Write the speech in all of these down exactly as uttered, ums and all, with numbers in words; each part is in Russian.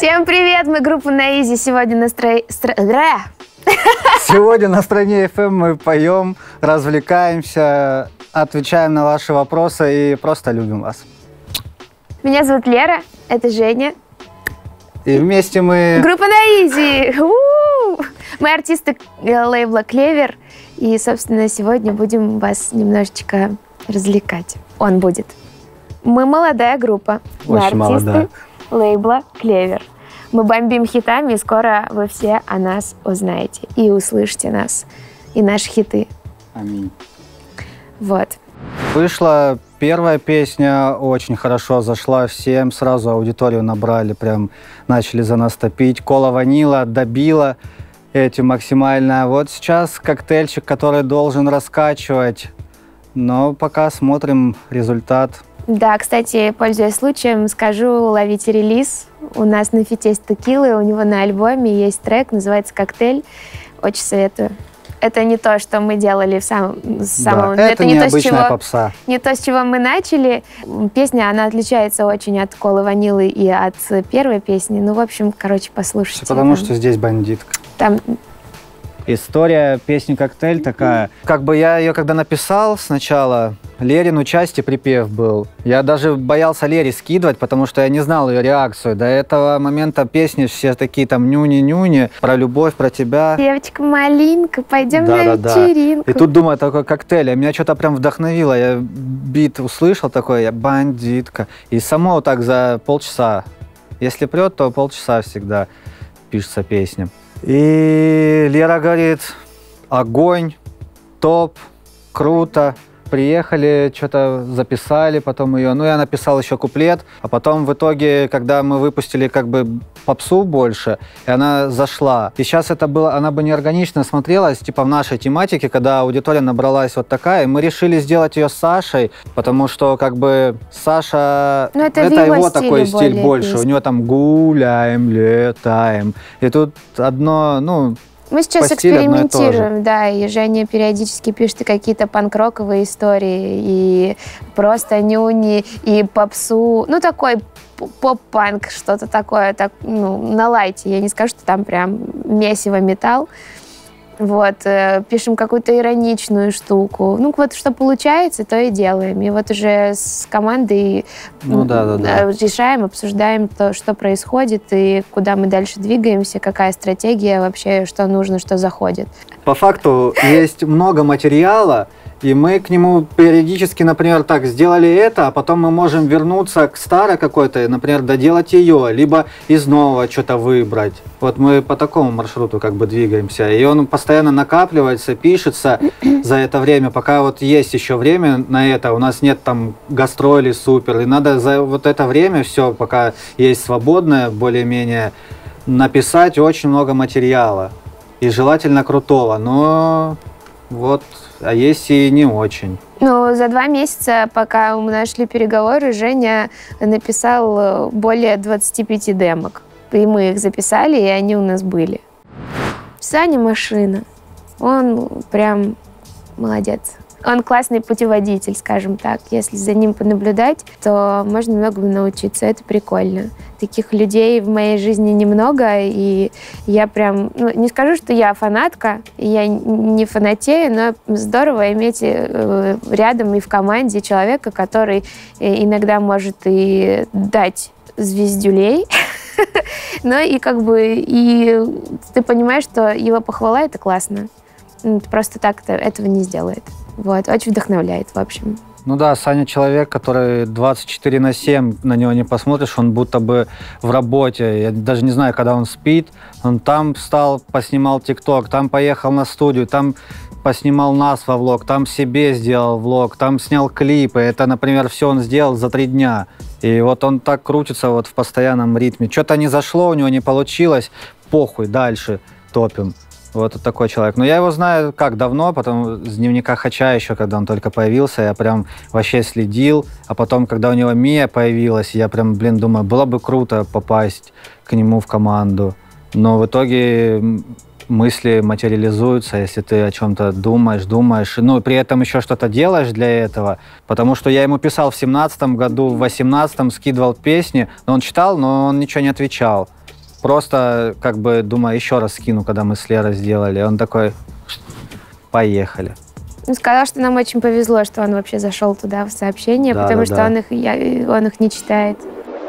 Всем привет, мы группа на Изи. Сегодня на стро... Стро... Сегодня на Стране эф эм мы поем, развлекаемся, отвечаем на ваши вопросы и просто любим вас. Меня зовут Лера, это Женя. И вместе мы... Группа на Изи! У-у-у! Мы артисты лейбла Клевер. И, собственно, сегодня будем вас немножечко развлекать. Он будет. Мы молодая группа. Мы Очень артисты молодая. лейбла Клевер. Мы бомбим хитами, и скоро вы все о нас узнаете. И услышите нас. И наши хиты. Аминь. Вот. Вышла первая песня, очень хорошо зашла всем, сразу аудиторию набрали, прям начали за нас топить. Кола Ванила добила этим максимально. Вот сейчас коктейльчик, который должен раскачивать, но пока смотрим результат. Да, кстати, пользуясь случаем, скажу, ловите релиз. У нас на фите с текилой, у него на альбоме есть трек, называется «Коктейль». Очень советую. Это не то, что мы делали в самом... С самого... Да, это, это не не то, с обычная чего... попса. Не то, с чего мы начали. Песня, она отличается очень от «Колы Ванилы» и от первой песни. Ну, в общем, короче, послушайте. Все потому, там, что здесь бандитка. Там... История песни «Коктейль» такая. Как бы я ее когда написал сначала, Лерину части припев был. Я даже боялся Лере скидывать, потому что я не знал ее реакцию. До этого момента песни все такие там нюни-нюни, про любовь, про тебя. Девочка-малинка, пойдем Да, на да, вечеринку. да. И тут думаю, такой коктейль. А меня что-то прям вдохновило. Я бит услышал такой, я бандитка. И само вот так за полчаса. Если прет, то полчаса всегда пишется песня. И Лера говорит, огонь, топ, круто. Приехали, что-то записали, потом ее... Ну, я написал еще куплет, а потом в итоге, когда мы выпустили как бы попсу больше, и она зашла. И сейчас это было... Она бы неорганично смотрелась, типа в нашей тематике, когда аудитория набралась вот такая, и мы решили сделать ее с Сашей, потому что как бы Саша... Ну, это, это его, его такой стиль больше. песни. У него там гуляем, летаем. И тут одно, ну... Мы сейчас по стилю одно и то же. экспериментируем, да, и Женя периодически пишет и какие-то панк-роковые истории, и просто нюни, и попсу, ну, такой поп-панк, что-то такое, так, ну, на лайте, я не скажу, что там прям месиво металл. Вот, э, пишем какую-то ироничную штуку. Ну, вот что получается, то и делаем. И вот уже с командой ну, да, да, да. решаем, обсуждаем то, что происходит, и куда мы дальше двигаемся, какая стратегия вообще, что нужно, что заходит. По факту есть много материала, и мы к нему периодически, например, так, сделали это, а потом мы можем вернуться к старой какой-то, например, доделать ее, либо из нового что-то выбрать. Вот мы по такому маршруту как бы двигаемся. И он постоянно накапливается, пишется за это время, пока вот есть еще время на это, у нас нет там гастролей супер, и надо за вот это время все, пока есть свободное, более-менее, написать очень много материала. И желательно крутого, но вот... А есть и не очень. Ну, за два месяца, пока мы нашли переговоры, Женя написал более двадцати пяти демок. И мы их записали, и они у нас были. Саня машина. Он прям молодец. Он классный путеводитель, скажем так. Если за ним понаблюдать, то можно многому научиться. Это прикольно. Таких людей в моей жизни немного, и я прям... Ну, не скажу, что я фанатка, я не фанатею, но здорово иметь рядом и в команде человека, который иногда может и дать звездюлей, но и как бы и ты понимаешь, что его похвала — это классно. Просто так-то этого не сделает. Вот, очень вдохновляет, в общем. Ну да, Саня человек, который двадцать четыре на семь, на него не посмотришь, он будто бы в работе. Я даже не знаю, когда он спит. Он там встал, поснимал ТикТок, там поехал на студию, там поснимал нас во влог, там себе сделал влог, там снял клипы. Это, например, все он сделал за три дня. И вот он так крутится вот в постоянном ритме. Что-то не зашло, у него не получилось, похуй, дальше топим. Вот такой человек. Но я его знаю как давно, потом с дневника Хача еще, когда он только появился, я прям вообще следил. А потом, когда у него Мия появилась, я прям, блин, думаю, было бы круто попасть к нему в команду. Но в итоге мысли материализуются, если ты о чем-то думаешь, думаешь, ну, при этом еще что-то делаешь для этого. Потому что я ему писал в семнадцатом году, в восемнадцатом скидывал песни, но он читал, но он ничего не отвечал. Просто, как бы, думаю, еще раз скину, когда мы с Лерой сделали. Он такой, поехали. Он сказал, что нам очень повезло, что он вообще зашел туда в сообщения, да, потому да, что да. Он, их, я, он их не читает.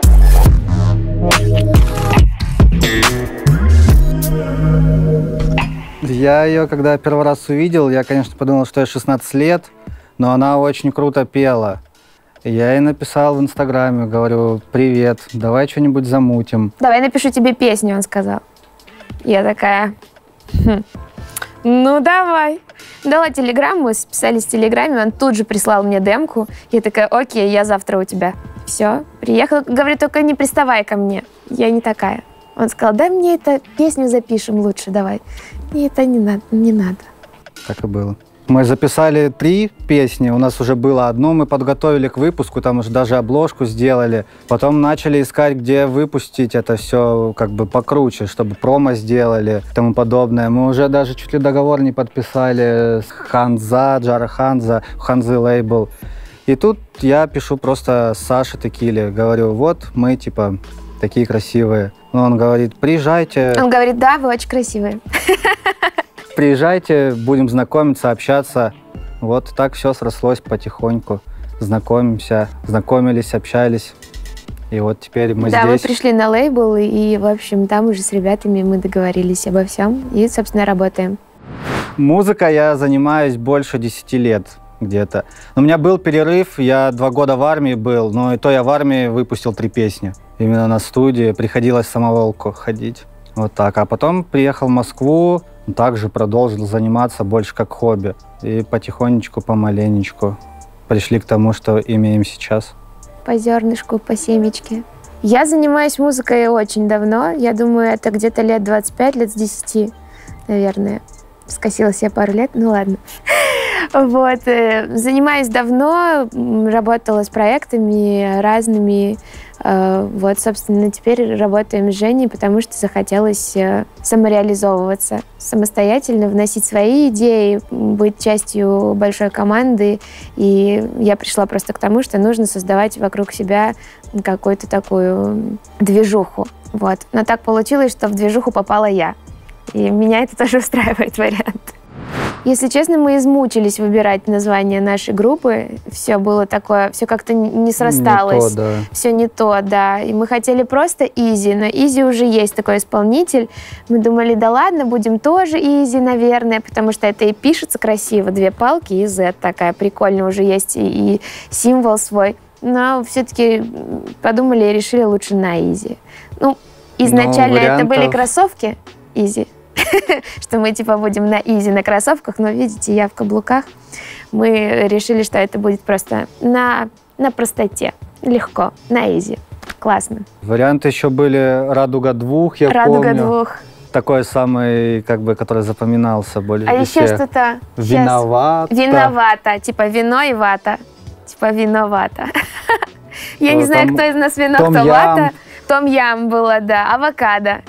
Я ее, когда первый раз увидел, я, конечно, подумал, что ей шестнадцать лет, но она очень круто пела. Я ей написал в Инстаграме, говорю, привет, давай что-нибудь замутим. Давай напишу тебе песню, он сказал. Я такая, хм. Ну, давай. Дала телеграм, мы списались в телеграме, он тут же прислал мне демку. Я такая, окей, я завтра у тебя. Все, приехала. Говорит, только не приставай ко мне. Я не такая. Он сказал, да мне это песню запишем лучше, давай. Мне это не надо, не надо. Так и было. Мы записали три песни, у нас уже было одно, мы подготовили к выпуску, там уже даже обложку сделали. Потом начали искать, где выпустить это все как бы покруче, чтобы промо сделали и тому подобное. Мы уже даже чуть ли договор не подписали с Ханза, Джара Ханза, Ханзы лейбл. И тут я пишу просто Саше Текиле, говорю, вот мы типа такие красивые. Он говорит, приезжайте. Он говорит, да, вы очень красивые. Приезжайте, будем знакомиться, общаться. Вот так все срослось потихоньку. Знакомимся, знакомились, общались. И вот теперь мы да, здесь. Да, мы пришли на лейбл, и, в общем, там уже с ребятами мы договорились обо всем. И, собственно, работаем. Музыкой я занимаюсь больше десяти лет где-то. У меня был перерыв, я два года в армии был, но и то я в армии выпустил три песни. Именно на студии, приходилось в самоволку ходить. Вот так. А потом приехал в Москву, также продолжил заниматься больше как хобби. И потихонечку, помаленечку пришли к тому, что имеем сейчас. По зернышку, по семечке. Я занимаюсь музыкой очень давно. Я думаю, это где-то лет двадцать пять, лет с десяти, наверное. Скосилась я пару лет, ну ладно. Вот. Занимаюсь давно, работала с проектами разными. Вот, собственно, теперь работаем с Женей, потому что захотелось самореализовываться самостоятельно, вносить свои идеи, быть частью большой команды. И я пришла просто к тому, что нужно создавать вокруг себя какую-то такую движуху. Вот. Но так получилось, что в движуху попала я. И меня это тоже устраивает вариант. Если честно, мы измучились выбирать название нашей группы. Все было такое, все как-то не срасталось. Не то, да. Все не то, да. И мы хотели просто Изи, но Изи уже есть такой исполнитель. Мы думали, да ладно, будем тоже Изи, наверное, потому что это и пишется красиво. Две палки и Z такая прикольная уже есть, и, и символ свой. Но все-таки подумали и решили лучше на Изи. Ну, изначально вариантов... это были кроссовки Изи. Что мы типа будем на изи на кроссовках, но видите, я в каблуках. Мы решили, что это будет просто на, на простоте, легко, на изи. Классно. Варианты еще были «Радуга двух», я «Радуга помню. двух». Такой самый, как бы, который запоминался больше. А еще что-то... «Виновата». «Виновата», типа вино и вата. Типа виновата. Я не знаю, кто из нас вино, кто вата. Том-ям было, да, авокадо.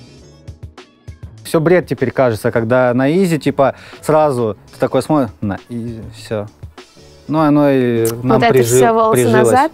Все бред теперь кажется, когда на изи, типа, сразу ты такой смотришь, на изи, все. Ну, оно и нам вот прижи, это все волосы прижилось. Назад.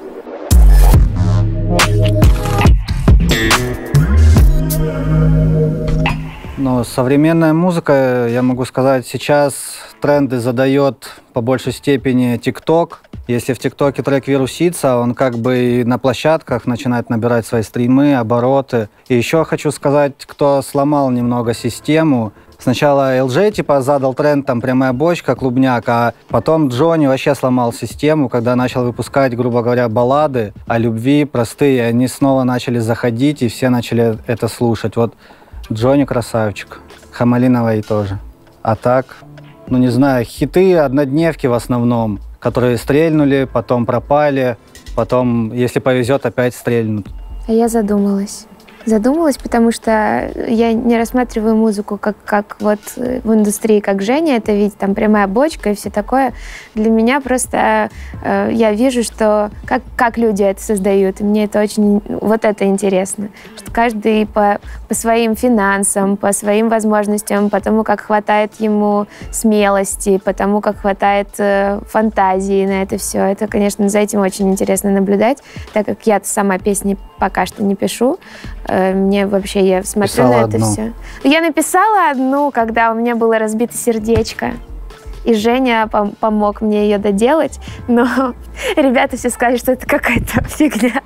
Ну, современная музыка, я могу сказать, сейчас тренды задает по большей степени ТикТок. Если в ТикТоке трек вирусится, он как бы и на площадках начинает набирать свои стримы, обороты. И еще хочу сказать, кто сломал немного систему. Сначала эл джей типа задал тренд, там прямая бочка, клубняк, а потом Джонни вообще сломал систему, когда начал выпускать, грубо говоря, баллады о любви простые. Они снова начали заходить, и все начали это слушать. Вот Джонни красавчик, Хамалиновой тоже. А так, ну не знаю, хиты, однодневки в основном, которые стрельнули, потом пропали, потом, если повезет, опять стрельнут. А я задумалась. Задумалась, потому что я не рассматриваю музыку как, как вот в индустрии, как Женя это видит, там прямая бочка и все такое. Для меня просто э, я вижу, что как, как люди это создают, и мне это очень, вот это интересно, что каждый по, по своим финансам, по своим возможностям, по тому, как хватает ему смелости, по тому, как хватает э, фантазии на это все. Это, конечно, за этим очень интересно наблюдать, так как я сама песни пока что не пишу. Мне вообще, я смотрю Писала на это одну. все. Я написала одну, когда у меня было разбито сердечко. И Женя пом- помог мне ее доделать, но ребята все сказали, что это какая-то фигня.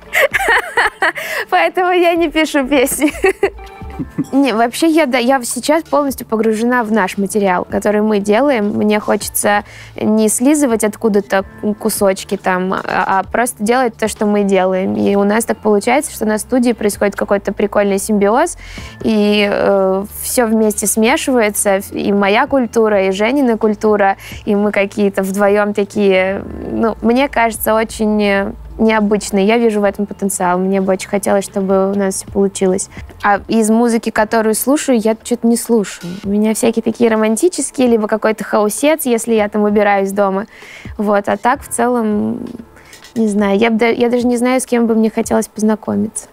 Поэтому я не пишу песни. Не, вообще я, да, я сейчас полностью погружена в наш материал, который мы делаем. Мне хочется не слизывать откуда-то кусочки там, а, а просто делать то, что мы делаем. И у нас так получается, что на студии происходит какой-то прикольный симбиоз, и э, все вместе смешивается, и моя культура, и Женина культура, и мы какие-то вдвоем такие, ну, мне кажется, очень необычные. Я вижу в этом потенциал. Мне бы очень хотелось, чтобы у нас все получилось. А из музыки, которую слушаю, я что-то не слушаю. У меня всякие такие романтические, либо какой-то хаусец, если я там убираюсь дома. Вот. А так, в целом, не знаю. Я, б, я даже не знаю, с кем бы мне хотелось познакомиться.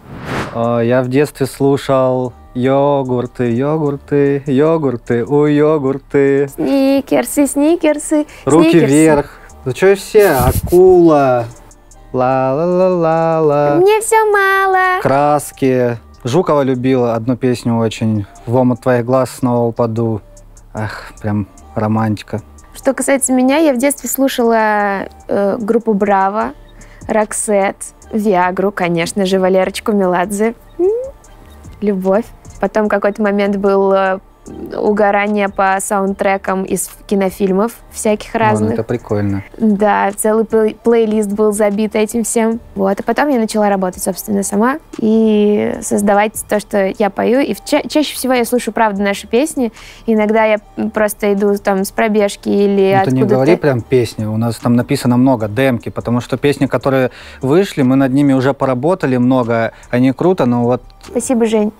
Я в детстве слушал йогурты, йогурты, йогурты, у йогурты. Сникерсы, сникерсы, Руки сникерсы. вверх. Да что все? Акула. Ла-ла-ла-ла-ла. Мне все мало. Краски. Жукова любила одну песню очень. В омут твоих глаз снова упаду. Ах, прям романтика. Что касается меня, я в детстве слушала э, группу Браво, Роксет, Виагру, конечно же, Валерочку Меладзе. М-м, любовь. Потом какой-то момент был э, угорание по саундтрекам из кинофильмов всяких разных. Вон, это прикольно. Да, целый плей- плейлист был забит этим всем. Вот. А потом я начала работать, собственно, сама и создавать то, что я пою. И ча- чаще всего я слушаю, правда, наши песни. Иногда я просто иду там с пробежки или Ну, откуда-то. ты не говори прям песни, у нас там написано много, демки, потому что песни, которые вышли, мы над ними уже поработали много, они круто, но вот... Спасибо, Жень.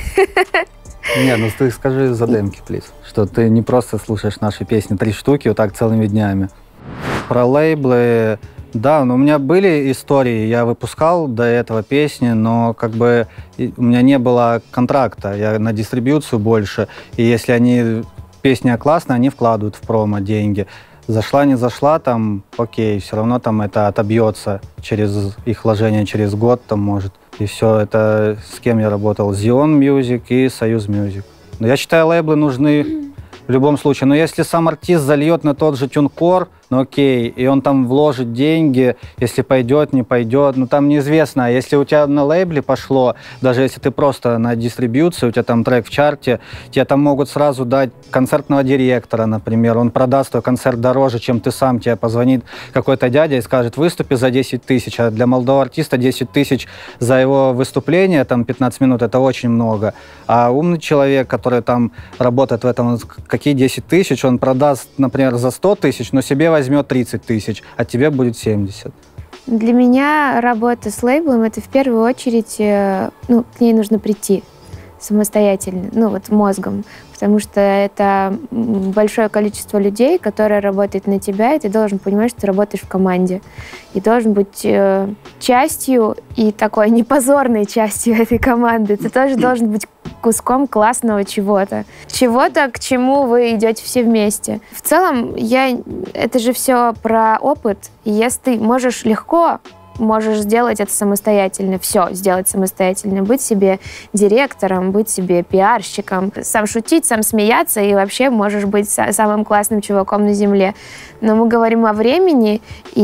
Не, ну ты скажи за демки, плиз, что ты не просто слушаешь наши песни, три штуки вот так целыми днями. Про лейблы, да, но у меня были истории, я выпускал до этого песни, но как бы у меня не было контракта, я на дистрибьюцию больше, и если они, песня классная, они вкладывают в промо деньги. Зашла, не зашла, там, окей, все равно там это отобьется через их вложение через год, там, может. И все, это с кем я работал? Zion Music и Союз Music. Но я считаю, лейблы нужны в любом случае. Но если сам артист зальет на тот же тюнкор, ну окей, и он там вложит деньги, если пойдет, не пойдет, ну там неизвестно. А если у тебя на лейбле пошло, даже если ты просто на дистрибьюции, у тебя там трек в чарте, тебе там могут сразу дать концертного директора, например, он продаст твой концерт дороже, чем ты сам, тебе позвонит какой-то дядя и скажет, выступи за десять тысяч, а для молодого артиста десять тысяч за его выступление, там пятнадцать минут, это очень много. А умный человек, который там работает в этом, какие десять тысяч, он продаст, например, за сто тысяч, но себе возьмет тридцать тысяч, а тебе будет семьдесят. Для меня работа с лейблом — это в первую очередь, э, ну, к ней нужно прийти самостоятельно, ну, вот мозгом, потому что это большое количество людей, которые работают на тебя, и ты должен понимать, что ты работаешь в команде, и должен быть э, частью, и такой непозорной частью этой команды. Ты тоже должен быть куском классного чего-то. Чего-то, к чему вы идете все вместе. В целом, я, это же все про опыт. И если ты можешь легко, можешь сделать это самостоятельно, все сделать самостоятельно, быть себе директором, быть себе пиарщиком, сам шутить, сам смеяться, и вообще можешь быть самым классным чуваком на земле. Но мы говорим о времени,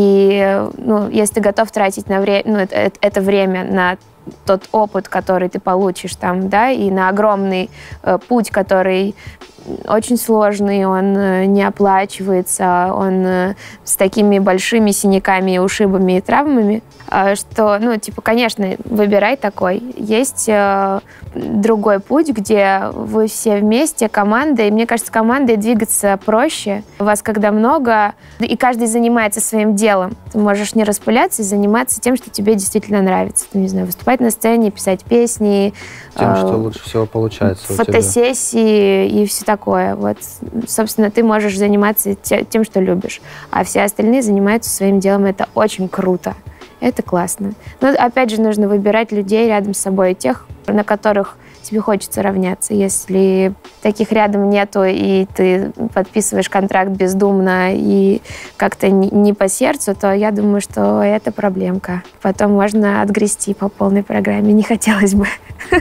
и ну, если ты готов тратить на вре- ну, это, это время на тот опыт, который ты получишь там, да, и на огромный э, путь, который очень сложный, он э, не оплачивается, он э, с такими большими синяками и ушибами и травмами, э, что, ну, типа, конечно, выбирай такой. Есть э, другой путь, где вы все вместе, команда, и мне кажется, командой двигаться проще. Вас когда много, и каждый занимается своим делом. Ты можешь не распыляться и заниматься тем, что тебе действительно нравится. Ты, не знаю, выступать на сцене, писать песни. Тем, э, что лучше всего получается у тебя. Фотосессии и все такое. Вот, собственно, ты можешь заниматься тем, что любишь, а все остальные занимаются своим делом. Это очень круто. Это классно. Но, опять же, нужно выбирать людей рядом с собой, тех, на которых тебе хочется равняться. Если таких рядом нету, и ты подписываешь контракт бездумно и как-то не по сердцу, то я думаю, что это проблемка. Потом можно отгрести по полной программе. Не хотелось бы.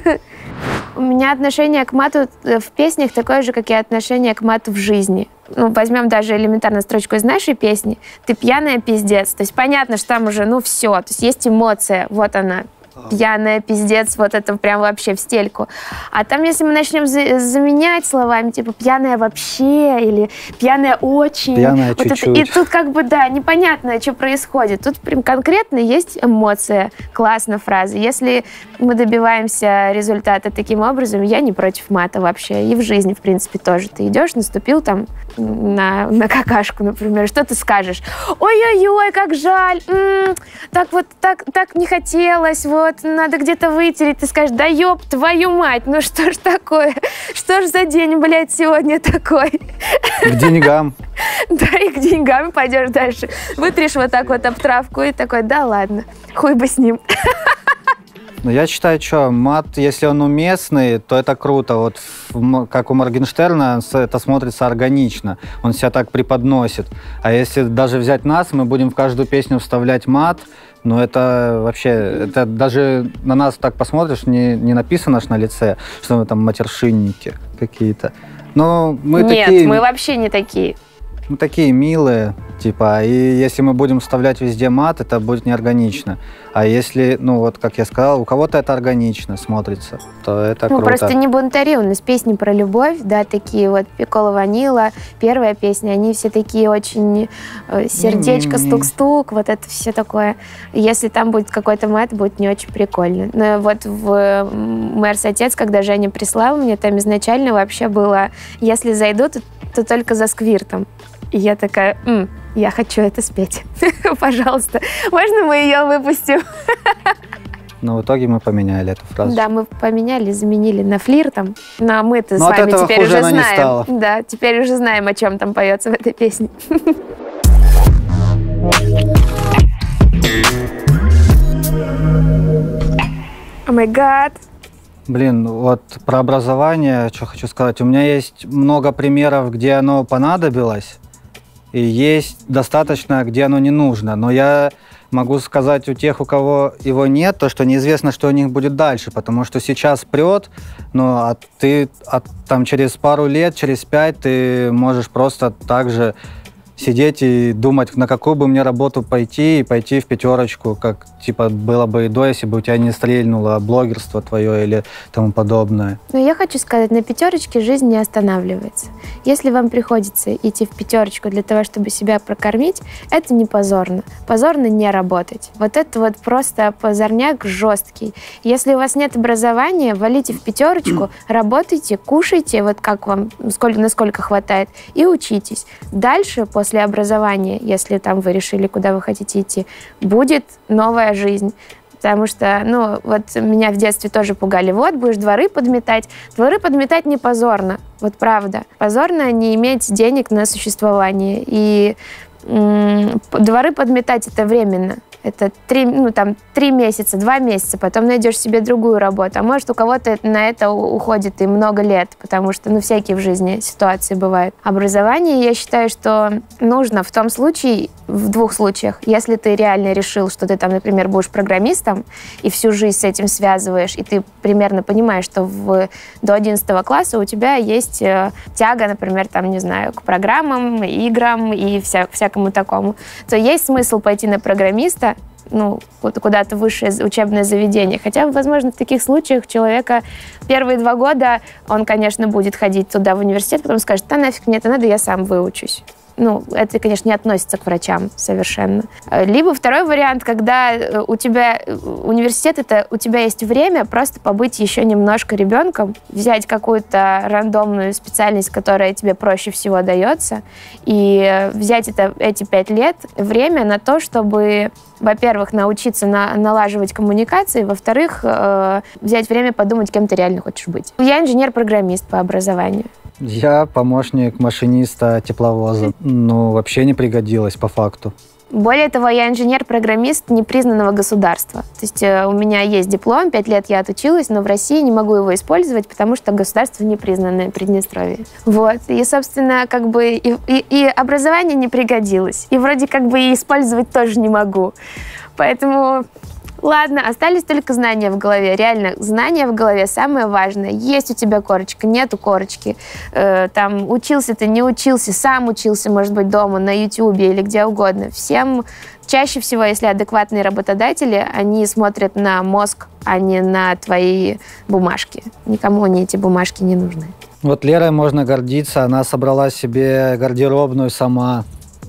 У меня отношение к мату в песнях такое же, как и отношение к мату в жизни. Ну, возьмем даже элементарно строчку из нашей песни. Ты пьяная, пиздец. То есть понятно, что там уже, ну, все. То есть есть эмоция, вот она. Пьяная, пиздец, вот это прям вообще в стельку. А там, если мы начнем за заменять словами, типа пьяная вообще или пьяная очень. Пьяная вот чуть-чуть. Это, и тут как бы, да, непонятно, что происходит. Тут прям конкретно есть эмоция. Классно фраза. Если мы добиваемся результата таким образом, я не против мата вообще. И в жизни, в принципе, тоже. Ты идешь, наступил там на, на какашку, например, что ты скажешь? Ой-ой-ой, как жаль. М-м, так вот, так, так не хотелось, вот. Вот, надо где-то вытереть, ты скажешь, да ёб твою мать, ну что ж такое, что ж за день, блядь, сегодня такой? К деньгам. Да, и к деньгам пойдешь дальше. Вытрешь вот так вот об травку и такой, да ладно, хуй бы с ним. Ну, я считаю, что мат, если он уместный, то это круто. Вот как у Моргенштерна, это смотрится органично. Он себя так преподносит. А если даже взять нас, мы будем в каждую песню вставлять мат, ну, это вообще, это даже на нас так посмотришь, не, не написано ж на лице, что мы там матершинники какие-то. Но мы Нет, такие... мы вообще не такие. Мы такие милые, типа, и если мы будем вставлять везде мат, это будет неорганично. А если, ну, вот, как я сказал, у кого-то это органично смотрится, то это ну, круто. Просто не бунтари, у нас песни про любовь, да, такие вот, Пикколо Ванила, первая песня, они все такие очень э, сердечко, стук-стук, вот это все такое. Если там будет какой-то мат, будет не очень прикольно. Но вот в «Мэрс Отец», когда Женя прислал мне, там изначально вообще было, если зайду, то, то только за сквиртом. И я такая, М, я хочу это спеть. Пожалуйста, можно мы ее выпустим? Но в итоге мы поменяли эту фразу. Да, мы поменяли, заменили на флиртом. Но мы-то с Но вами теперь уже она знаем. Не стала. Да, теперь уже знаем, о чем там поется в этой песне. О май гад. Блин, вот про образование, что хочу сказать. У меня есть много примеров, где оно понадобилось, и есть достаточно, где оно не нужно. Но я могу сказать у тех, у кого его нет, то, что неизвестно, что у них будет дальше, потому что сейчас прет, ну, а ты а, там через пару лет, через пять ты можешь просто так же сидеть и думать, на какую бы мне работу пойти, и пойти в пятерочку, как типа было бы и до, если бы у тебя не стрельнуло блогерство твое или тому подобное. Но я хочу сказать, на пятерочке жизнь не останавливается. Если вам приходится идти в пятерочку для того, чтобы себя прокормить, это не позорно. Позорно не работать. Вот это вот просто позорняк жесткий. Если у вас нет образования, валите в пятерочку, работайте, кушайте, вот как вам, сколько, насколько хватает, и учитесь. Дальше, после образования, если там вы решили, куда вы хотите идти, будет новая жизнь. Потому что, ну, вот меня в детстве тоже пугали. Вот, будешь дворы подметать. Дворы подметать не позорно. Вот правда. Позорно не иметь денег на существование. И м- дворы подметать это временно. Это три, ну, там, три месяца, два месяца, потом найдешь себе другую работу. А может, у кого-то на это уходит и много лет, потому что, ну, всякие в жизни ситуации бывают. Образование, я считаю, что нужно в том случае, в двух случаях. Если ты реально решил, что ты там, например, будешь программистом, и всю жизнь с этим связываешь, и ты примерно понимаешь, что в, до одиннадцатого класса у тебя есть э, тяга, например, там, не знаю, к программам, играм и вся, всякому такому, то есть смысл пойти на программиста, ну, куда-то высшее учебное заведение. Хотя, возможно, в таких случаях человека первые два года, он, конечно, будет ходить туда в университет, потом скажет, да нафиг мне это надо, я сам выучусь. Ну, это, конечно, не относится к врачам совершенно. Либо второй вариант, когда у тебя университет, это у тебя есть время просто побыть еще немножко ребенком, взять какую-то рандомную специальность, которая тебе проще всего дается, и взять это, эти пять лет, время на то, чтобы, во-первых, научиться на, налаживать коммуникации, во-вторых, э, взять время подумать, кем ты реально хочешь быть. Я инженер-программист по образованию. Я помощник машиниста тепловоза. Ну, вообще не пригодилось по факту. Более того, я инженер-программист непризнанного государства. То есть у меня есть диплом, пять лет я отучилась, но в России не могу его использовать, потому что государство непризнанное Приднестровье. Вот. И, собственно, как бы и, и, и образование не пригодилось. И вроде как бы и использовать тоже не могу. Поэтому... Ладно, остались только знания в голове. Реально, знания в голове самое важное. Есть у тебя корочка, нету корочки. Э, там, учился ты, не учился, сам учился, может быть, дома, на ютубе или где угодно. Всем, чаще всего, если адекватные работодатели, они смотрят на мозг, а не на твои бумажки. Никому они эти бумажки не нужны. Вот Лерой можно гордиться. Она собрала себе гардеробную сама.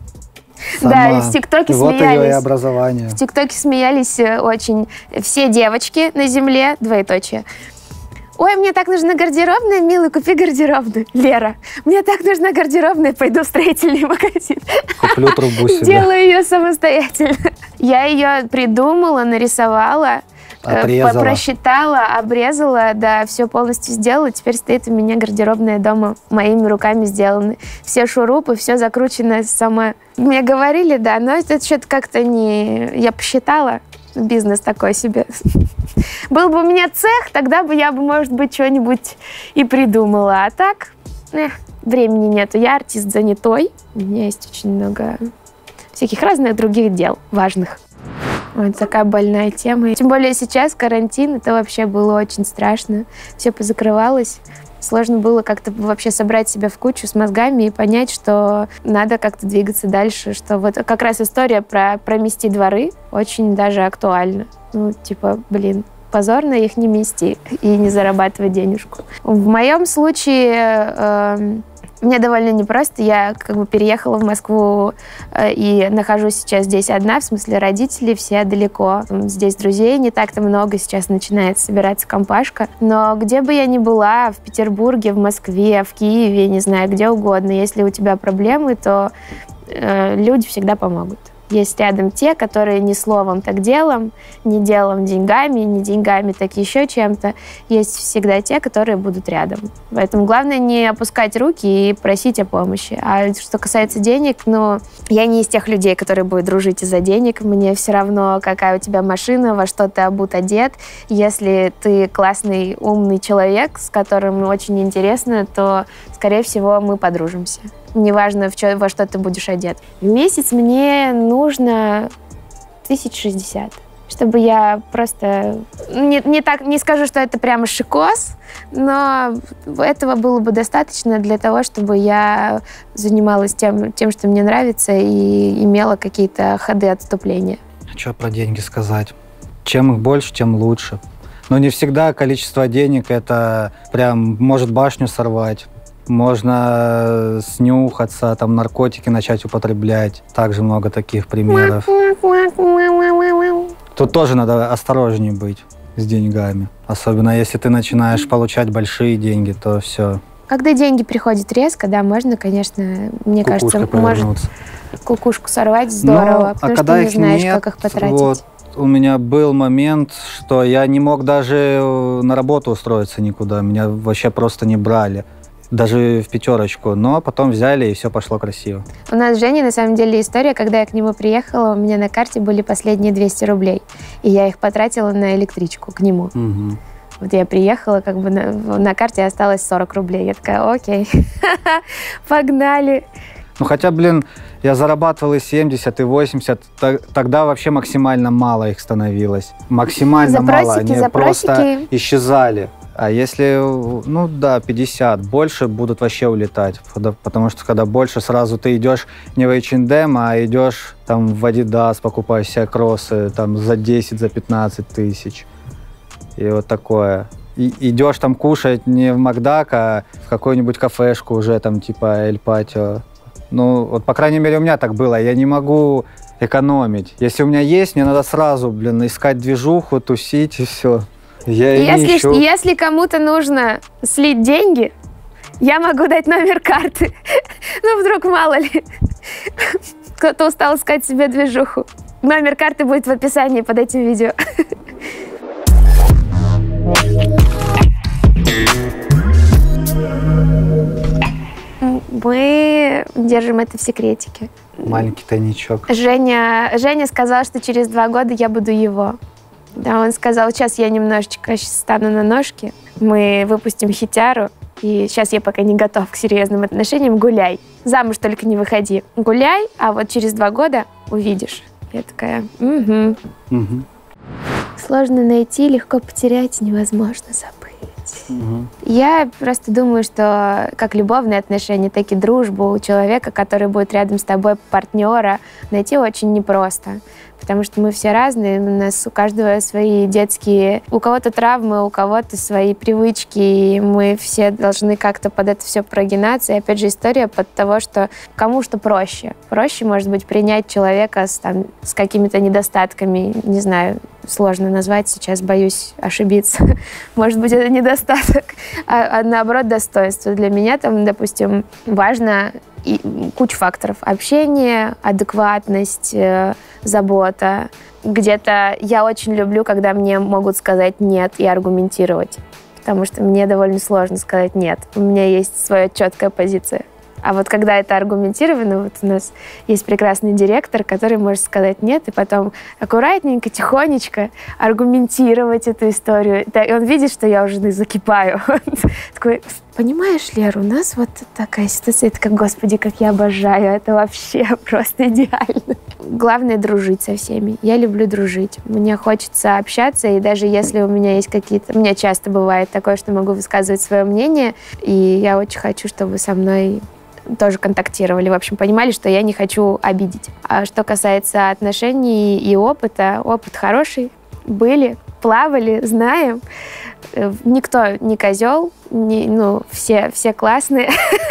Сама. Да, в ТикТоке вот смеялись. Ее и образование. В ТикТоке смеялись очень все девочки на земле, двоеточие. Ой, мне так нужна гардеробная, милый, купи гардеробную. Лера, мне так нужна гардеробная, пойду в строительный магазин. Куплю трубу себе. Делаю ее самостоятельно. Я ее придумала, нарисовала, Отрезала. просчитала, обрезала, да, все полностью сделала. Теперь стоит у меня гардеробная дома, моими руками сделаны. Все шурупы, все закручено сама. Мне говорили, да, но это что-то как-то не... Я посчитала, бизнес такой себе. Был бы у меня цех, тогда бы я бы, может быть, что-нибудь и придумала. А так, эх, времени нету. Я артист занятой. У меня есть очень много всяких разных других дел важных. Вот такая больная тема. Тем более сейчас карантин, это вообще было очень страшно. Все позакрывалось. Сложно было как-то вообще собрать себя в кучу с мозгами и понять, что надо как-то двигаться дальше. Что вот как раз история про промести дворы очень даже актуальна. Ну, типа, блин, позорно их не мести и не зарабатывать денежку. В моем случае... Э, Мне довольно непросто. Я как бы переехала в Москву э, и нахожусь сейчас здесь одна, в смысле родители все далеко. Здесь друзей не так-то много, сейчас начинает собираться компашка. Но где бы я ни была, в Петербурге, в Москве, в Киеве, не знаю, где угодно, если у тебя проблемы, то э, люди всегда помогут. Есть рядом те, которые не словом, так делом, не делом, деньгами, не деньгами, так еще чем-то. Есть всегда те, которые будут рядом. Поэтому главное не опускать руки и просить о помощи. А что касается денег, ну, я не из тех людей, которые будут дружить из-за денег. Мне все равно, какая у тебя машина, во что ты обут, одет. Если ты классный, умный человек, с которым очень интересно, то, скорее всего, мы подружимся. Неважно, в чё, во что ты будешь одет. В месяц мне нужно тысяч шестьдесят, чтобы я просто... Не, не, так, не скажу, что это прямо шикос, но этого было бы достаточно для того, чтобы я занималась тем, тем, что мне нравится, и имела какие-то ходы отступления. Что про деньги сказать? Чем их больше, тем лучше. Но не всегда количество денег это прям может башню сорвать. Можно снюхаться, там наркотики начать употреблять. Также много таких примеров. Тут тоже надо осторожнее быть с деньгами. Особенно если ты начинаешь получать большие деньги, то все. Когда деньги приходят резко, да, можно, конечно, мне Кукушкой кажется, может кукушку сорвать здорово, Но, потому а что когда не их знаешь, нет, как их потратить. Вот, у меня был момент, что я не мог даже на работу устроиться никуда. Меня вообще просто не брали. Даже в пятерочку, но потом взяли, и все пошло красиво. У нас с Женей, на самом деле, история, когда я к нему приехала, у меня на карте были последние двести рублей, и я их потратила на электричку к нему. Угу. Вот я приехала, как бы на, на карте осталось сорок рублей. Я такая, окей, погнали. Ну хотя, блин, я зарабатывал и семьдесят, и восемьдесят, тогда вообще максимально мало их становилось. Максимально запросики, мало, они запросики. просто исчезали. А если, ну да, пятьдесят, больше будут вообще улетать. Потому что когда больше, сразу ты идешь не в эйч энд эм, а идешь там в Adidas, покупаешь себе кроссы там за десять, за пятнадцать тысяч. И вот такое. И идешь там кушать не в Макдак, а в какую-нибудь кафешку уже там типа Эль Патио. Ну, вот по крайней мере у меня так было. Я не могу экономить. Если у меня есть, мне надо сразу, блин, искать движуху, тусить и все. Я если, если кому-то нужно слить деньги, я могу дать номер карты. Ну, вдруг, мало ли, кто-то устал искать себе движуху. Номер карты будет в описании под этим видео. мы держим это в секретике. Маленький тайничок. Женя, Женя сказал, что через два года я буду его. Да, он сказал, сейчас я немножечко стану на ножки, мы выпустим хитяру, и сейчас я пока не готов к серьезным отношениям, гуляй. Замуж только не выходи. Гуляй, а вот через два года увидишь. Я такая, угу. Угу. Сложно найти, легко потерять, невозможно забыть. Угу. Я просто думаю, что как любовные отношения, так и дружбу у человека, который будет рядом с тобой, партнера, найти очень непросто. Потому что мы все разные, у нас у каждого свои детские, у кого-то травмы, у кого-то свои привычки, и мы все должны как-то под это все прогинаться. И опять же история под того, что кому что проще. Проще, может быть, принять человека с, там, с какими-то недостатками, не знаю, сложно назвать сейчас, боюсь ошибиться. Может быть, это недостаток, а, а наоборот достоинство. Для меня там, допустим, важно и куча факторов. Общение, адекватность, э, забота. Где-то я очень люблю, когда мне могут сказать «нет» и аргументировать. Потому что мне довольно сложно сказать «нет». У меня есть своя четкая позиция. А вот когда это аргументировано, вот у нас есть прекрасный директор, который может сказать «нет», и потом аккуратненько, тихонечко аргументировать эту историю. И он видит, что я уже закипаю. Такой, понимаешь, Лера, у нас вот такая ситуация. Это как, господи, как я обожаю. Это вообще просто идеально. Главное — дружить со всеми. Я люблю дружить. Мне хочется общаться, и даже если у меня есть какие-то... У меня часто бывает такое, что могу высказывать свое мнение, и я очень хочу, чтобы со мной тоже контактировали, в общем, понимали, что я не хочу обидеть. А что касается отношений и опыта, опыт хороший. Были, плавали, знаем. Никто не козел, не, ну, все, все классные.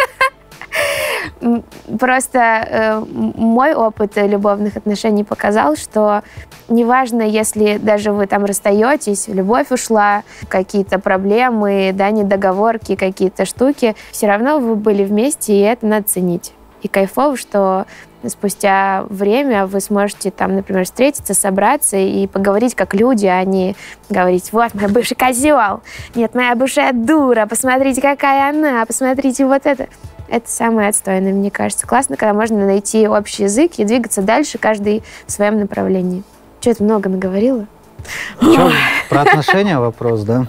Просто э, мой опыт любовных отношений показал, что неважно, если даже вы там расстаетесь, любовь ушла, какие-то проблемы, да, недоговорки, какие-то штуки, все равно вы были вместе, и это надо ценить. И кайфово, что спустя время вы сможете там, например, встретиться, собраться и поговорить как люди, а не говорить: вот мой бывший козел, нет, моя бывшая дура, посмотрите, какая она, посмотрите вот это. Это самое отстойное, мне кажется. Классно, когда можно найти общий язык и двигаться дальше, каждый в своем направлении. Что-то много наговорила. Что, про отношения вопрос, да?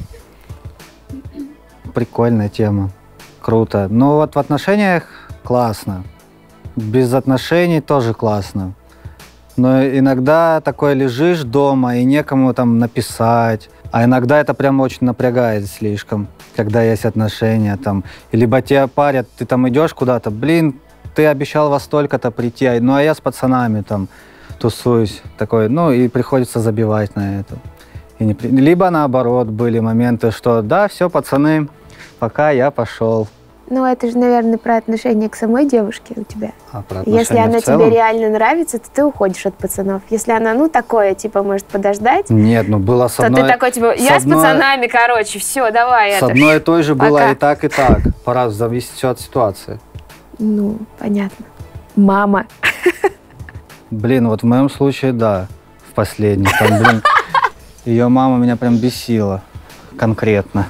Прикольная тема. Круто. Ну вот в отношениях классно. Без отношений тоже классно. Но иногда такое лежишь дома и некому там написать. А иногда это прям очень напрягает слишком, когда есть отношения там. Либо тебя парят, ты там идешь куда-то, блин, ты обещал во столько-то прийти, ну а я с пацанами там тусуюсь. Такой, ну и приходится забивать на это. И не... Либо наоборот были моменты, что да, все, пацаны, пока я пошел. Ну, это же, наверное, про отношение к самой девушке у тебя. А про отношения Если она в целом? тебе реально нравится, то ты уходишь от пацанов. Если она, ну, такое, типа, может подождать, Нет, ну было с то одной... ты такой, типа, я с, одной... пацанами, короче, все, давай. С это. одной и той же Пока. было и так, и так. По-разному, зависит все от ситуации. Ну, понятно. Мама. Блин, вот в моем случае, да, в последний. Там, блин, ее мама меня прям бесила конкретно.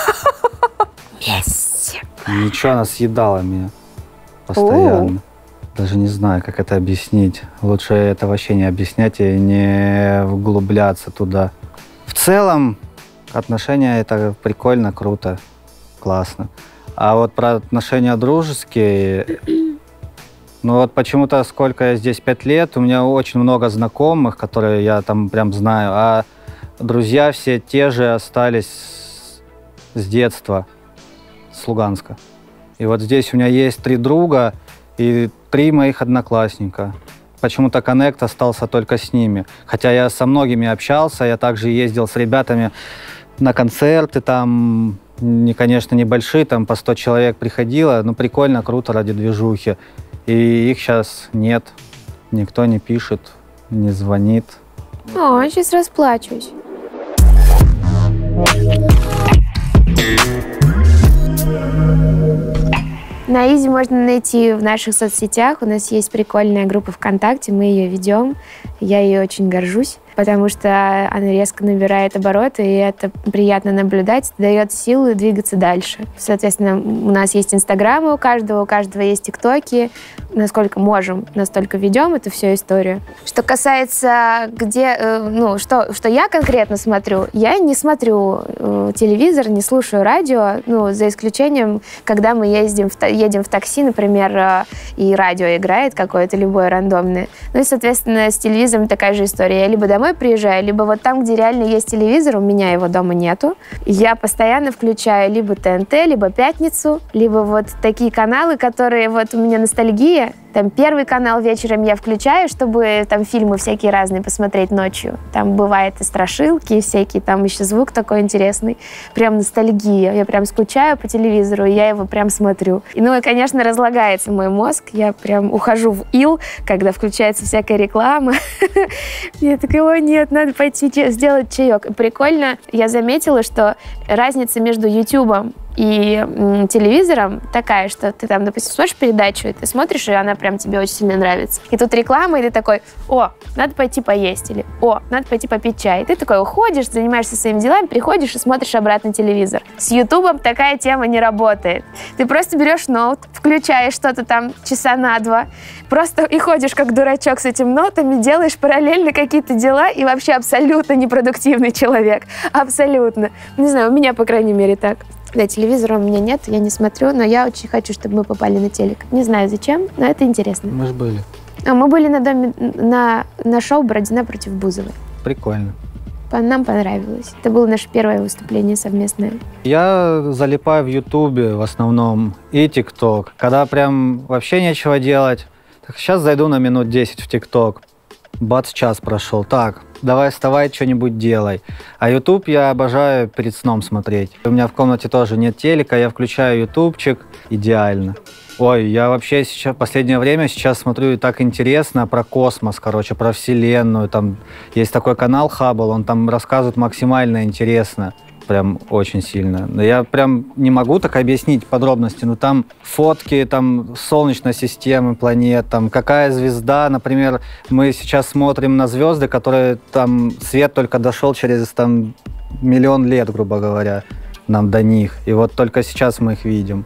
Yes. Ничего, она съедала меня постоянно. О. Даже не знаю, как это объяснить. Лучше это вообще не объяснять и не углубляться туда. В целом, отношения — это прикольно, круто, классно. А вот про отношения дружеские... Ну вот почему-то, сколько я здесь, пять лет, у меня очень много знакомых, которые я там прям знаю, а друзья все те же остались с детства, с Луганска. И вот здесь у меня есть три друга и три моих одноклассника. Почему-то коннект остался только с ними. Хотя я со многими общался, я также ездил с ребятами на концерты, там, не, конечно, небольшие, там по сто человек приходило, но прикольно, круто ради движухи. И их сейчас нет, никто не пишет, не звонит. О, я сейчас расплачусь. На Изи можно найти в наших соцсетях. У нас есть прикольная группа ВКонтакте, мы ее ведем. Я ей очень горжусь, потому что она резко набирает обороты, и это приятно наблюдать, дает силы двигаться дальше. Соответственно, у нас есть инстаграмы у каждого, у каждого есть тиктоки. Насколько можем, настолько ведем эту всю историю. Что касается, где, ну, что, что я конкретно смотрю, я не смотрю э, телевизор, не слушаю радио, ну, за исключением, когда мы ездим в, едем в такси, например, э, и радио играет какое-то любое рандомное. Ну и, соответственно, с телевизором такая же история. Я либо домой приезжаю, либо вот там, где реально есть телевизор, у меня его дома нету. Я постоянно включаю либо ТНТ, либо Пятницу, либо вот такие каналы, которые вот у меня ностальгия. Там Первый канал вечером я включаю, чтобы там фильмы всякие разные посмотреть ночью. Там бывает и страшилки, и всякие, там еще звук такой интересный. Прям ностальгия. Я прям скучаю по телевизору, и я его прям смотрю. И, ну и, конечно, разлагается мой мозг. Я прям ухожу в ил, когда включается всякая реклама. Я такая, ой, нет, надо пойти сделать чаек. Прикольно, я заметила, что разница между Ютубом и м, телевизором такая, что ты там, допустим, смотришь передачу, и ты смотришь, и она прям тебе очень сильно нравится. И тут реклама, и ты такой, о, надо пойти поесть, или о, надо пойти попить чай. И ты такой уходишь, занимаешься своими делами, приходишь и смотришь обратно телевизор. С Ютубом такая тема не работает. Ты просто берешь ноут, включаешь что-то там часа на два, просто и ходишь как дурачок с этим ноутами, делаешь параллельно какие-то дела, и вообще абсолютно непродуктивный человек. Абсолютно. Не знаю, у меня, по крайней мере, так. Да, телевизора у меня нет, я не смотрю, но я очень хочу, чтобы мы попали на телек. Не знаю зачем, но это интересно. Мы же были. А мы были на, доме, на, на шоу «Бородина против Бузовой». Прикольно. Нам понравилось. Это было наше первое выступление совместное. Я залипаю в Ютубе в основном и ТикТок. Когда прям вообще нечего делать, так сейчас зайду на минут десять в ТикТок. Бац, час прошел. Так, давай вставай, что-нибудь делай. А YouTube я обожаю перед сном смотреть. У меня в комнате тоже нет телека, я включаю ютубчик, идеально. Ой, я вообще сейчас, в последнее время сейчас смотрю, и так интересно про космос, короче, про Вселенную. Там есть такой канал Хаббл, он там рассказывает максимально интересно. Прям очень сильно. Я прям не могу так объяснить подробности, но там фотки там Солнечной системы, планет, там какая звезда, например, мы сейчас смотрим на звезды, которые там свет только дошел через там миллион лет, грубо говоря, нам до них. И вот только сейчас мы их видим.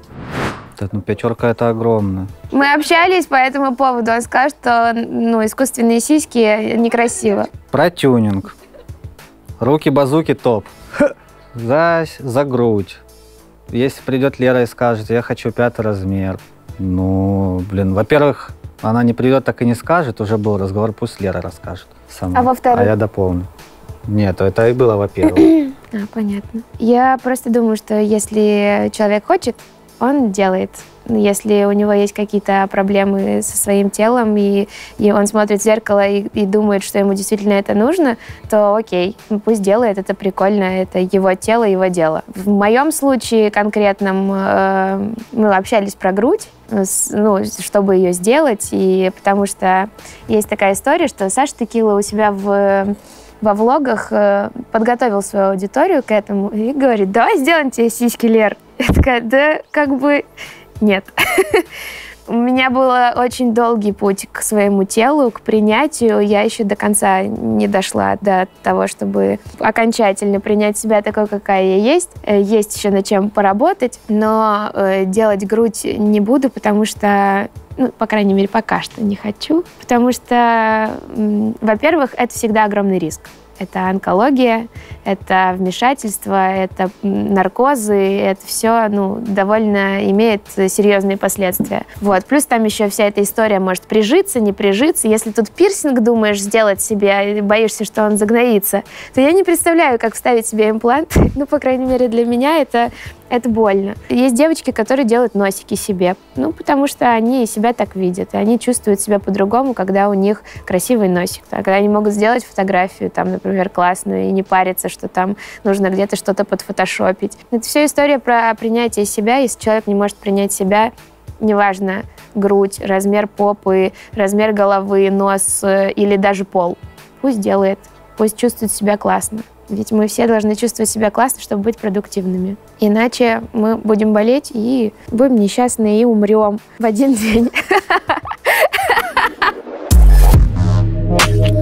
Ну, пятерка это огромно. Мы общались по этому поводу. Он сказал, что ну, искусственные сиськи некрасиво. Про тюнинг. Руки-базуки топ. За, за грудь. Если придет Лера и скажет, я хочу пятый размер. Ну, блин, во-первых, она не придет, так и не скажет. Уже был разговор, пусть Лера расскажет сама. А во-вторых? А я дополню. Нет, это и было во-первых. А, понятно. Я просто думаю, что если человек хочет, он делает. Если у него есть какие-то проблемы со своим телом, и, и он смотрит в зеркало и, и думает, что ему действительно это нужно, то окей, ну, пусть делает, это прикольно, это его тело, его дело. В моем случае конкретном э, мы общались про грудь, ну, чтобы ее сделать, и потому что есть такая история, что Саша Текила у себя в... во влогах э, подготовил свою аудиторию к этому и говорит, давай сделаем тебе сиськи, Лер. Я такая, да как бы нет. У меня был очень долгий путь к своему телу, к принятию. Я еще до конца не дошла до того, чтобы окончательно принять себя такой, какая я есть. Есть еще над чем поработать, но э, делать грудь не буду, потому что ну, по крайней мере, пока что не хочу, потому что, во-первых, это всегда огромный риск. Это онкология, это вмешательство, это наркозы, это все ну, довольно имеет серьезные последствия. Вот. Плюс там еще вся эта история может прижиться, не прижиться. Если тут пирсинг думаешь сделать себе, и боишься, что он загноится, то я не представляю, как вставить себе имплант. Ну, по крайней мере, для меня это, это больно. Есть девочки, которые делают носики себе, ну, потому что они себя так видят, и они чувствуют себя по-другому, когда у них красивый носик. Когда они могут сделать фотографию, там, например, классную, и не париться, что там нужно где-то что-то подфотошопить. Это все история про принятие себя. Если человек не может принять себя, неважно, грудь, размер попы, размер головы, нос или даже пол, пусть делает, пусть чувствует себя классно. Ведь мы все должны чувствовать себя классно, чтобы быть продуктивными. Иначе мы будем болеть и будем несчастны и умрем в один день.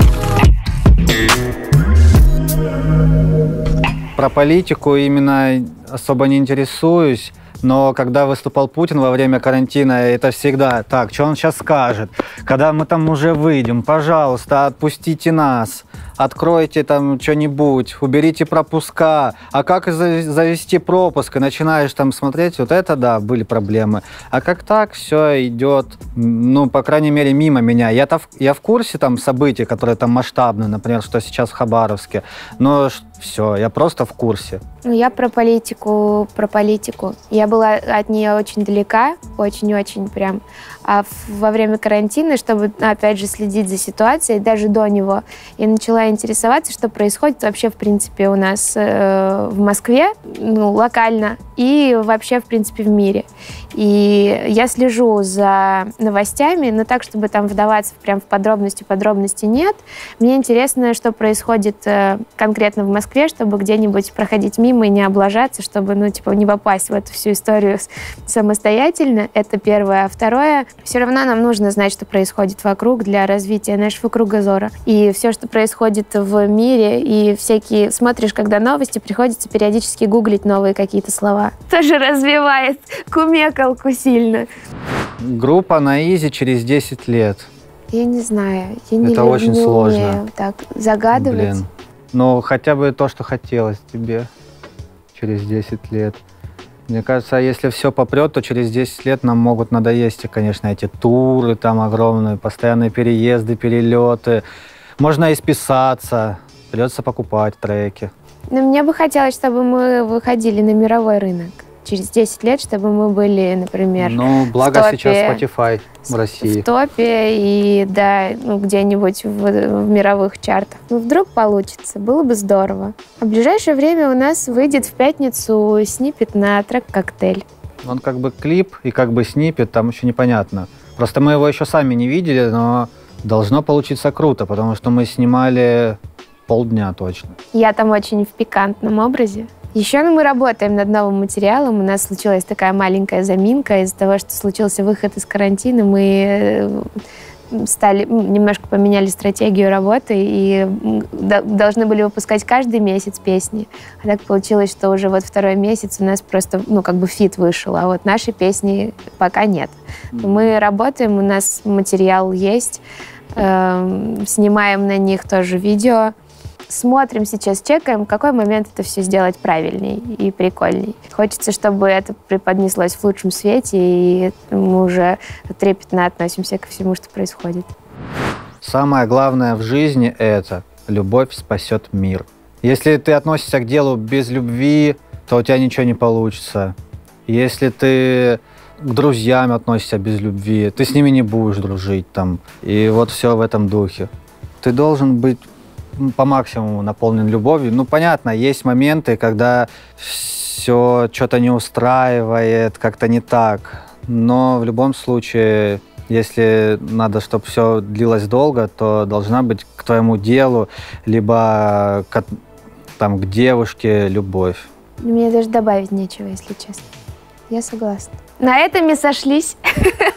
про политику именно особо не интересуюсь. Но когда выступал Путин во время карантина, это всегда так, что он сейчас скажет? Когда мы там уже выйдем, пожалуйста, отпустите нас, откройте там что-нибудь, уберите пропуска. А как завести пропуск? И начинаешь там смотреть, вот это, да, были проблемы. А как так, все идет, ну, по крайней мере, мимо меня. Я-то в, я в курсе там событий, которые там масштабны, например, что сейчас в Хабаровске, но все, я просто в курсе. Я про политику, про политику. Я была от нее очень далека, очень-очень прям. А во время карантина, чтобы, опять же, следить за ситуацией, даже до него, я начала интересоваться, что происходит вообще, в принципе, у нас э, в Москве, ну, локально, и вообще, в принципе, в мире. И я слежу за новостями, но так, чтобы там вдаваться прям в подробности, подробности нет. Мне интересно, что происходит э, конкретно в Москве, чтобы где-нибудь проходить мимо и не облажаться, чтобы, ну, типа, не попасть в эту всю историю самостоятельно. Это первое. А второе, все равно нам нужно знать, что происходит вокруг для развития нашего кругозора. И все, что происходит в мире, и всякие... Смотришь, когда новости, приходится периодически гуглить новые какие-то слова. Тоже развивает кумекалку сильно. Группа на изи через десять лет. Я не знаю. Я не, Это очень не сложно. умею так загадывать. Блин. Ну, хотя бы то, что хотелось тебе через десять лет. Мне кажется, если все попрет, то через десять лет нам могут надоесть, конечно, эти туры там огромные, постоянные переезды, перелеты. Можно и списаться, придется покупать треки. Но мне бы хотелось, чтобы мы выходили на мировой рынок. Через десять лет, чтобы мы были, например, ну, благо в топе, сейчас Spotify в России. В топе и, да, ну, где-нибудь в, в мировых чартах. Ну, вдруг получится, было бы здорово. А в ближайшее время у нас выйдет в пятницу сниппет на трек «Коктейль». Он как бы клип и как бы сниппет, там еще непонятно. Просто мы его еще сами не видели, но должно получиться круто, потому что мы снимали полдня точно. Я там очень в пикантном образе. Еще мы работаем над новым материалом. У нас случилась такая маленькая заминка из-за того, что случился выход из карантина. Мы стали, немножко поменяли стратегию работы и должны были выпускать каждый месяц песни. А так получилось, что уже вот второй месяц у нас просто, ну, как бы фит вышел, а вот наши песни пока нет. Мы работаем, у нас материал есть, э, снимаем на них тоже видео. Смотрим сейчас, чекаем, в какой момент это все сделать правильней и прикольней. Хочется, чтобы это преподнеслось в лучшем свете, и мы уже трепетно относимся ко всему, что происходит. Самое главное в жизни — это любовь спасет мир. Если ты относишься к делу без любви, то у тебя ничего не получится. Если ты к друзьям относишься без любви, ты с ними не будешь дружить там. И вот все в этом духе. Ты должен быть по максимуму наполнен любовью. Ну, понятно, есть моменты, когда все что-то не устраивает, как-то не так. Но в любом случае, если надо, чтобы все длилось долго, то должна быть к твоему делу, либо к, там, к девушке любовь. Мне даже добавить нечего, если честно. Я согласна. На этом и сошлись.